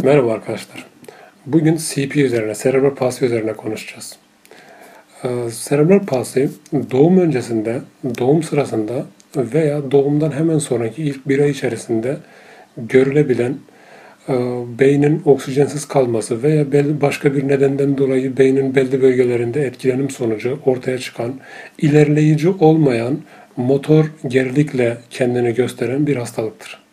Merhaba arkadaşlar. Bugün CP üzerine, serebral palsi üzerine konuşacağız. Serebral palsi doğum öncesinde, doğum sırasında veya doğumdan hemen sonraki ilk bir ay içerisinde görülebilen beynin oksijensiz kalması veya başka bir nedenden dolayı beynin belli bölgelerinde etkilenim sonucu ortaya çıkan, ilerleyici olmayan motor gerilikle kendini gösteren bir hastalıktır.